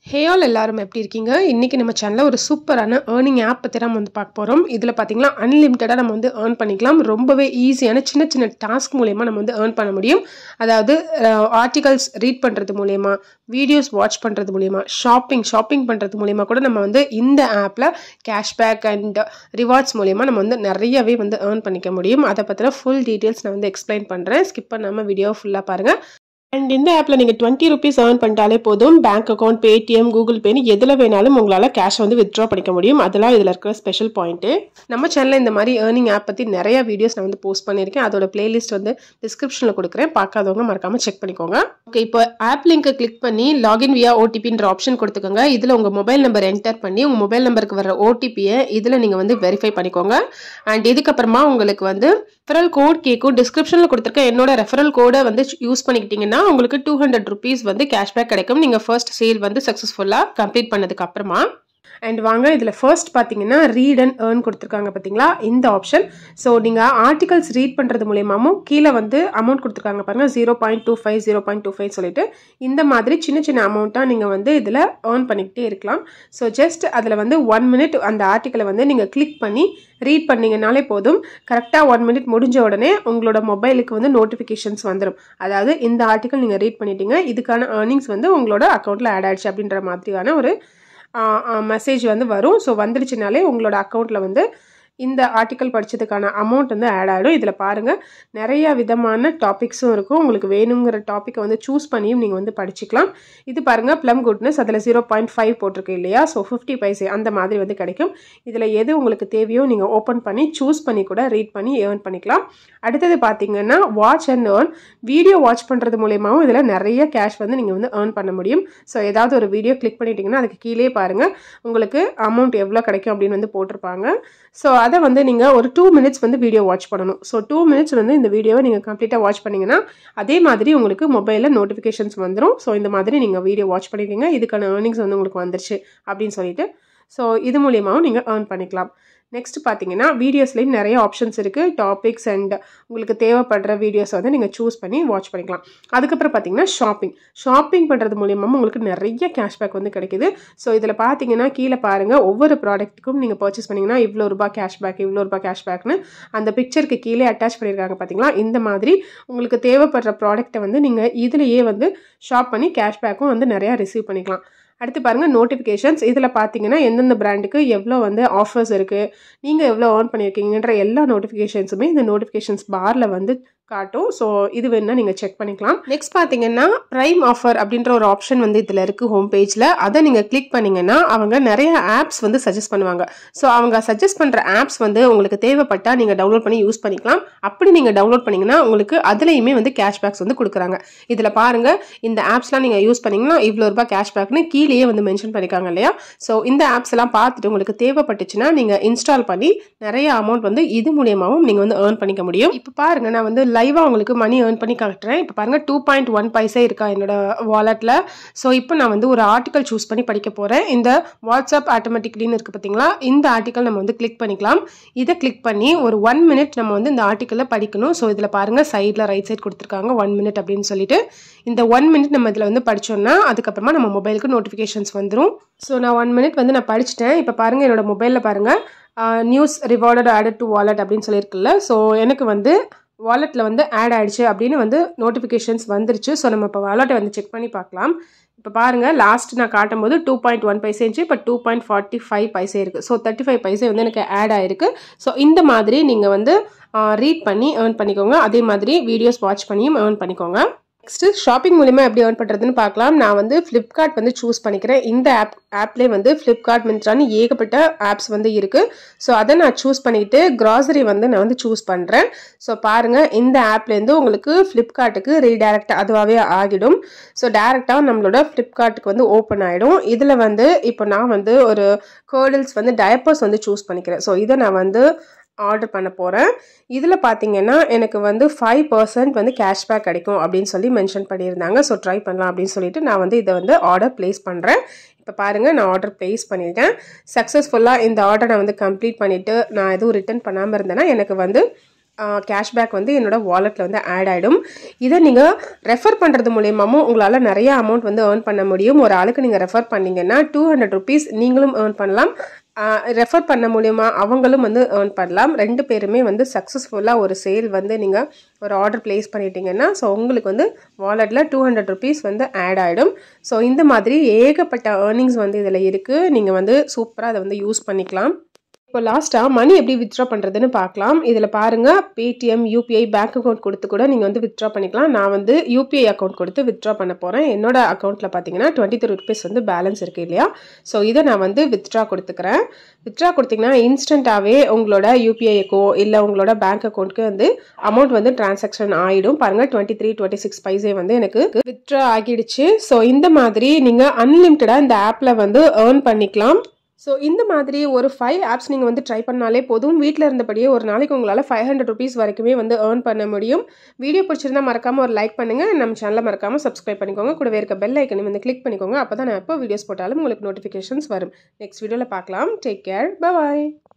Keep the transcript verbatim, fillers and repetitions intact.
Hey all எல்லாரும் எப்படி இருக்கீங்க? இன்னைக்கு நம்ம சேனல்ல ஒரு சூப்பரான ஏர்னிங் ஆப் பத்தி நம்ம வந்து பார்க்க போறோம். இதுல பாத்தீங்கன்னா அன்லிமிட்டடா நம்ம வந்து ஏர்ன் பண்ணிக்கலாம். ரொம்பவே ஈஸியான சின்ன சின்ன டாஸ்க் மூலமா நம்ம வந்து ஏர்ன் பண்ண முடியும். அதாவது ஆர்டிகல்ஸ் ரீட் பண்றது மூலமா, வீடியோஸ் வாட்ச் பண்றது மூலமா, ஷாப்பிங் ஷாப்பிங் பண்றது மூலமா கூட நம்ம வந்து இந்த ஆப்ல கேஷ்பேக் அண்ட் ரிவார்ட்ஸ் மூலமா நம்ம வந்து நிறையவே வந்து ஏர்ன் பண்ணிக்க முடியும். அதை பத்தின ஃபுல் டீடைல்ஸ் நான் வந்து எக்ஸ்பிளைன் பண்றேன். ஸ்கிப் பண்ணாம வீடியோ ஃபுல்லா பாருங்க. அண்ட் இந்த ஆப்பில் நீங்கள் டுவெண்ட்டி ருபீஸ் ஏர்ன் பண்ணிட்டாலே போதும். பேங்க் அக்கௌண்ட், பேடிஎம், கூகுள் பேன்னு எதில் வேணாலும் உங்களால் கேஷ் வந்து வித்ட்ரா பண்ணிக்க முடியும். அதெல்லாம் இதில் இருக்கிற ஸ்பெஷல் பாயிண்ட்டு. நம்ம சேனலில் இந்த மாதிரி ஏர்னிங் ஆப் பற்றி நிறைய வீடியோஸ் நான் வந்து போஸ்ட் பண்ணியிருக்கேன். அதோட பிளேலிஸ்ட் வந்து டிஸ்கிரிப்ஷனில் கொடுக்குறேன். பார்க்காதவங்க மறக்காமல் செக் பண்ணிக்கோங்க. ஓகே, இப்போ ஆப் லிங்கை கிளிக் பண்ணி லாகின் வியா ஓடிபின்ற ஆப்ஷன் கொடுத்துக்கோங்க. இதில் உங்கள் மொபைல் நம்பர் என்டர் பண்ணி உங்கள் மொபைல் நம்பருக்கு வர ஓடிபியை இதில் நீங்கள் வந்து வெரிஃபை பண்ணிக்கோங்க. அண்ட் இதுக்கப்புறமா உங்களுக்கு வந்து ரெஃபரல் கோட் கேட்கும். டிஸ்கிரிப்ஷனில் கொடுத்துருக்க என்னோட ரெஃபரல் கோடை வந்து யூஸ் பண்ணிக்கிட்டீங்கன்னா உங்களுக்கு டூ ஹண்ட்ரட் ருபீஸ் வந்து கேஷ்பேக் கிடைக்கும். நீங்கள் ஃபர்ஸ்ட் சேல் வந்து சக்ஸஸ்ஃபுல்லாக கம்ப்ளீட் பண்ணதுக்கு அப்புறமா. அண்ட் வாங்க இதில் ஃபர்ஸ்ட் பார்த்தீங்கன்னா ரீட் அண்ட் ஏர்ன் கொடுத்துருக்காங்க பார்த்தீங்களா, இந்த ஆப்ஷன். ஸோ நீங்கள் ஆர்டிகல்ஸ் ரீட் பண்ணுறது மூலியமாகவும் கீழே வந்து அமௌண்ட் கொடுத்துருக்காங்க பாருங்கள், zero point two five zero point two five சொல்லிட்டு இந்த மாதிரி சின்ன சின்ன அமௌண்ட்டாக நீங்கள் வந்து இதில் ஏர்ன் பண்ணிக்கிட்டே இருக்கலாம். ஸோ ஜஸ்ட் அதில் வந்து ஒன் மினிட் அந்த ஆர்டிக்கலை வந்து நீங்கள் கிளிக் பண்ணி ரீட் பண்ணிங்கனாலே போதும். கரெக்டாக ஒன் மினிட் முடிஞ்ச உடனே உங்களோட மொபைலுக்கு வந்து நோட்டிஃபிகேஷன்ஸ் வந்துடும். அதாவது இந்த ஆர்டிக்கல் நீங்கள் ரீட் பண்ணிட்டீங்க, இதுக்கான ஏர்னிங்ஸ் வந்து உங்களோட அக்கௌண்ட்டில் ஆட் ஆயிடுச்சு அப்படின்ற மாதிரியான ஒரு மெசேஜ் வந்து வரும். ஸோ வந்துடுச்சுனாலே உங்களோட அக்கௌண்ட்டில் வந்து இந்த ஆர்டிக்கல் படித்ததுக்கான அமௌண்ட் வந்து ஆட் ஆகிடும். இதில் பாருங்கள் நிறைய விதமான டாபிக்ஸும் இருக்கும். உங்களுக்கு வேணுங்கிற டாப்பிக்கை வந்து சூஸ் பண்ணியும் நீங்கள் வந்து படிச்சுக்கலாம். இது பாருங்கள் ப்ளம் குட்னஸ், அதில் ஜீரோ பாயிண்ட் ஃபைவ் போட்டிருக்கு இல்லையா, ஸோ ஃபிஃப்டி பைசே அந்த மாதிரி வந்து கிடைக்கும். இதில் எது உங்களுக்கு தேவையோ நீங்கள் ஓப்பன் பண்ணி சூஸ் பண்ணி கூட ரீட் பண்ணி ஏர்ன் பண்ணிக்கலாம். அடுத்தது பார்த்தீங்கன்னா watch and earn. Video watch பண்ணுறது மூலயமாவும் இதில் நிறைய கேஷ் வந்து நீங்கள் வந்து ஏர்ன் பண்ண முடியும். ஸோ ஏதாவது ஒரு வீடியோ கிளிக் பண்ணிட்டீங்கன்னா அதுக்கு கீழே பாருங்கள் உங்களுக்கு அமௌண்ட் எவ்வளோ கிடைக்கும் அப்படின்னு வந்து போட்டிருப்பாங்க. ஸோ அதை வந்து நீங்கள் ஒரு டூ மினிட்ஸ் வந்து வீடியோ வாட்ச் பண்ணணும். ஸோ டூ மினிட்ஸ் வந்து இந்த வீடியோவை நீங்கள் கம்ப்ளீட்டாக வாட்ச் பண்ணிங்கன்னா அதே மாதிரி உங்களுக்கு மொபைலில் நோட்டிஃபிகேஷன்ஸ் வந்துடும். ஸோ இந்த மாதிரி நீங்கள் வீடியோ வாட்ச் பண்ணிட்டீங்க, இதுக்கான ஏர்னிங்ஸ் வந்து உங்களுக்கு வந்துருச்சு அப்படின்னு சொல்லிட்டு ஸோ இது மூலியமாகவும் நீங்கள் ஏர்ன் பண்ணிக்கலாம். நெக்ஸ்ட் பார்த்தீங்கன்னா வீடியோஸ்லேயும் நிறைய ஆப்ஷன்ஸ் இருக்குது. டாபிக்ஸ் அண்ட் உங்களுக்கு தேவைப்படுற வீடியோஸ் வந்து நீங்கள் சூஸ் பண்ணி வாட்ச் பண்ணிக்கலாம். அதுக்கப்புறம் பார்த்தீங்கன்னா ஷாப்பிங் ஷாப்பிங் பண்ணுறது மூலியமாக உங்களுக்கு நிறைய கேஷ்பேக் வந்து கிடைக்குது. ஸோ இதில் பார்த்தீங்கன்னா கீழே பாருங்கள், ஒவ்வொரு ப்ராடக்ட்டுக்கும் நீங்கள் பர்ச்சேஸ் பண்ணிங்கன்னா இவ்வளோ ரூபாய் கேஷ்பேக் இவ்வளோ ரூபாய் கேஷ்பேக்னு அந்த பிக்சருக்கு கீழே அட்டாச் பண்ணியிருக்காங்க பார்த்தீங்களா. இந்த மாதிரி உங்களுக்கு தேவைப்படுற ப்ராடக்ட்டை வந்து நீங்கள் இதுலேயே வந்து ஷாப் பண்ணி கேஷ்பேக்கும் வந்து நிறையா ரிசீவ் பண்ணிக்கலாம். அடுத்து பாருங்கள் நோட்டிஃபிகேஷன்ஸ். இதில் பார்த்தீங்கன்னா எந்தெந்த பிராண்டுக்கு எவ்வளோ வந்து ஆஃபர்ஸ் இருக்குது, நீங்கள் எவ்வளோ ஏர்ன் பண்ணியிருக்கீங்கன்ற எல்லா நோட்டிஃபிகேஷன்ஸுமே இந்த நோட்டிஃபிகேஷன்ஸ் பாரில் வந்து காட்டும். ஸோ இது வேணுன்னா நீங்கள் செக் பண்ணிக்கலாம். நெக்ஸ்ட் பார்த்தீங்கன்னா ப்ரைம் ஆஃபர் அப்படின்ற ஒரு ஆப்ஷன் வந்து இதில் இருக்குது ஹோம் பேஜில். அதை நீங்கள் கிளிக் பண்ணிங்கன்னா அவங்க நிறைய ஆப்ஸ் வந்து சஜஸ்ட் பண்ணுவாங்க. ஸோ அவங்க சஜஸ்ட் பண்ணுற ஆப்ஸ் வந்து உங்களுக்கு தேவைப்பட்டால் நீங்கள் டவுன்லோட் பண்ணி யூஸ் பண்ணிக்கலாம். அப்படி நீங்கள் டவுன்லோட் பண்ணிங்கன்னா உங்களுக்கு அதுலேயுமே வந்து கேஷ்பேக்ஸ் வந்து கொடுக்குறாங்க. இதில் பாருங்கள் இந்த ஆப்ஸ்லாம் நீங்கள் யூஸ் பண்ணிங்கன்னா இவ்வளோ ரூபாய் கேஷ்பேக்னு கீழேயே வந்து மென்ஷன் பண்ணியிருக்காங்க இல்லையா. ஸோ இந்த ஆப்ஸ் எல்லாம் பார்த்துட்டு உங்களுக்கு தேவைப்பட்டுச்சுன்னா நீங்கள் இன்ஸ்டால் பண்ணி நிறைய அமௌண்ட் வந்து இது மூலியமாகவும் நீங்கள் வந்து ஏர்ன் பண்ணிக்க முடியும். இப்போ பாருங்கள் நான் வந்து லைவாக உங்களுக்கு மணி ஏர்ன் பண்ணி காட்டுறேன். இப்போ பாருங்கள் டூ பாயிண்ட் ஒன் பைசே இருக்கா என்னோட வாலெட்டில். ஸோ இப்போ நான் வந்து ஒரு ஆர்டிக்கல் சூஸ் பண்ணி படிக்க போகிறேன். இந்த வாட்ஸ்அப் ஆட்டோமேட்டிக்லின்னு இருக்குது பார்த்தீங்களா, இந்த ஆர்டிக்கல் நம்ம வந்து கிளிக் பண்ணிக்கலாம். இதை கிளிக் பண்ணி ஒரு ஒன் மினிட் நம்ம வந்து இந்த ஆர்டிக்கலில் படிக்கணும். ஸோ இதில் பாருங்கள் சைடில் ரைட் சைட் கொடுத்துருக்காங்க ஒன் மினிட் அப்படின்னு சொல்லிட்டு. இந்த ஒன் மினிட் நம்ம இதில் வந்து படித்தோம்னா அதுக்கப்புறமா நம்ம மொபைலுக்கு நோட்டிஃபிகேஷன்ஸ் வந்துடும். ஸோ நான் ஒன் மினிட் வந்து நான் படிச்சுட்டேன். இப்போ பாருங்கள் என்னோட மொபைலில் பாருங்கள் news rewarded added to wallet அப்படின்னு சொல்லியிருக்குல்ல. ஸோ எனக்கு வந்து வாலெட்டில் வந்து ஆட் ஆகிடுச்சு அப்படின்னு வந்து நோட்டிஃபிகேஷன்ஸ் வந்துருச்சு. ஸோ நம்ம இப்போ வாலெட்டை வந்து செக் பண்ணி பார்க்கலாம். இப்போ பாருங்கள் லாஸ்ட் நான் காட்டும் போது டூ பாயிண்ட் ஒன் பைசே இருந்துச்சு, இப்போ two point forty five paise இருக்குது. ஸோ தேர்ட்டி ஃபைவ் பைசே வந்து எனக்கு ஆட் ஆகிருக்கு. ஸோ இந்த மாதிரி நீங்கள் வந்து ரீட் பண்ணி ஏர்ன் பண்ணிக்கோங்க. அதே மாதிரி வீடியோஸ் வாட்ச் பண்ணியும் ஏர்ன் பண்ணிக்கோங்க. நெக்ஸ்ட்டு ஷாப்பிங் மூலிமா எப்படி ஏர்ன் பண்ணுறதுன்னு பார்க்கலாம். நான் வந்து ஃப்ளிப்கார்ட் வந்து சூஸ் பண்ணிக்கிறேன். இந்த ஆப் ஆப்லேயே வந்து ஃப்ளிப்கார்ட் மிந்த்ரான்னு ஏகப்பட்ட ஆப்ஸ் வந்து இருக்குது. ஸோ அதை நான் சூஸ் பண்ணிக்கிட்டு கிராசரி வந்து நான் வந்து சூஸ் பண்ணுறேன். ஸோ பாருங்கள் இந்த ஆப்லேருந்து உங்களுக்கு ஃப்ளிப்கார்ட்டுக்கு ரீடைரக்ட் அதுவாகவே ஆகிடும். ஸோ டேரெக்டாக நம்மளோட ஃப்ளிப்கார்ட்டுக்கு வந்து ஓப்பன் ஆகிடும். இதில் வந்து இப்போ நான் வந்து ஒரு கேர்டில்ஸ் வந்து டயப்பர்ஸ் வந்து சூஸ் பண்ணிக்கிறேன். ஸோ இதை நான் வந்து ஆர்டர் பண்ண போகிறேன். இதில் பார்த்தீங்கன்னா எனக்கு வந்து ஃபைவ் பர்சன்ட் வந்து கேஷ்பேக் கிடைக்கும் அப்படின்னு சொல்லி மென்ஷன் பண்ணியிருந்தாங்க. ஸோ ட்ரை பண்ணலாம் அப்படின்னு சொல்லிட்டு நான் வந்து இதை வந்து ஆர்டர் ப்ளேஸ் பண்ணுறேன். இப்போ பாருங்கள் நான் ஆர்டர் ப்ளேஸ் பண்ணிட்டேன். சக்ஸஸ்ஃபுல்லாக இந்த ஆர்டர் நான் வந்து கம்ப்ளீட் பண்ணிவிட்டு நான் எதுவும் ரிட்டர்ன் பண்ணாமல் இருந்தேன்னா எனக்கு வந்து கேஷ்பேக் வந்து என்னோட வாலெட்டில் வந்து ஆட் ஆகிடும். இதை நீங்கள் ரெஃபர் பண்ணுறது மூலியமாகவும் உங்களால் நிறைய அமௌண்ட் வந்து ஏர்ன் பண்ண முடியும். ஒரு ஆளுக்கு நீங்கள் ரெஃபர் பண்ணிங்கன்னா டூ ஹண்ட்ரட் ருபீஸ் நீங்களும் ஏர்ன் பண்ணலாம், ரெஃபர் பண்ண மூலியமா அவங்களும் வந்து ஏர்ன் பண்ணலாம். ரெண்டு பேருமே வந்து சக்ஸஸ்ஃபுல்லாக ஒரு சேல் வந்து நீங்கள் ஒரு ஆர்டர் பிளேஸ் பண்ணிட்டீங்கன்னா ஸோ உங்களுக்கு வந்து வாலெட்டில் டூ ஹண்ட்ரட் ருபீஸ் வந்து ஆட் ஆகிடும். ஸோ இந்த மாதிரி ஏகப்பட்ட ஏர்னிங்ஸ் வந்து இதில் இருக்குது. நீங்கள் வந்து சூப்பராக அதை வந்து யூஸ் பண்ணிக்கலாம். இப்போ லாஸ்ட்டாக மணி எப்படி வித்ட்ரா பண்ணுறதுன்னு பார்க்கலாம். இதில் பாருங்கள், பேடிஎம், யூபிஐ, பேங்க் அக்கௌண்ட் கொடுத்து கூட நீங்கள் வந்து வித்ட்ரா பண்ணிக்கலாம். நான் வந்து யூபிஐ அக்கௌண்ட் கொடுத்து வித்ட்ரா பண்ண போகிறேன். என்னோட அக்கௌண்ட்டில் பார்த்தீங்கன்னா டுவெண்ட்டி த்ரீ ருபீஸ் வந்து பேலன்ஸ் இருக்குது இல்லையா. ஸோ இதை நான் வந்து வித்ட்ரா கொடுத்துக்கிறேன். வித்ட்ரா கொடுத்தீங்கன்னா இன்ஸ்டண்ட்டாகவே உங்களோட யூபிஐக்கோ இல்லை உங்களோட பேங்க் அக்கௌண்ட்டுக்கு வந்து அமௌண்ட் வந்து டிரான்சாக்ஷன் ஆகிடும். பாருங்கள், twenty three twenty six paise வந்து எனக்கு வித்ட்ரா ஆகிடுச்சு. ஸோ இந்த மாதிரி நீங்கள் அன்லிமிட்டடாக இந்த ஆப்பில் வந்து ஏர்ன் பண்ணிக்கலாம். ஸோ இந்த மாதிரி ஒரு ஃபைவ் ஆப்ஸ் நீங்கள் வந்து ட்ரை பண்ணாலே போதும். வீட்டில் இருந்தபடியே ஒரு நாளைக்கு உங்களால் ஃபைவ் ஹண்ட்ரட் ருபீஸ் வரைக்குமே வந்து ஏர்ன் பண்ண முடியும். வீடியோ பிடிச்சிருந்தா மறக்காமல் ஒரு லைக் பண்ணுங்கள். நம்ம சேனலை மறக்காமல் சப்ஸ்கிரைப் பண்ணிக்கோங்க. கூடவே இருக்க பெல் ஐக்கனையும் வந்து கிளிக் பண்ணிக்கோங்க. அப்போ தான் நான் எப்போ வீடியோஸ் போட்டாலும் உங்களுக்கு நோட்டிஃபிகேஷன்ஸ் வரும். நெக்ஸ்ட் வீடியோவில் பார்க்கலாம். டேக் கேர், பை பாய்.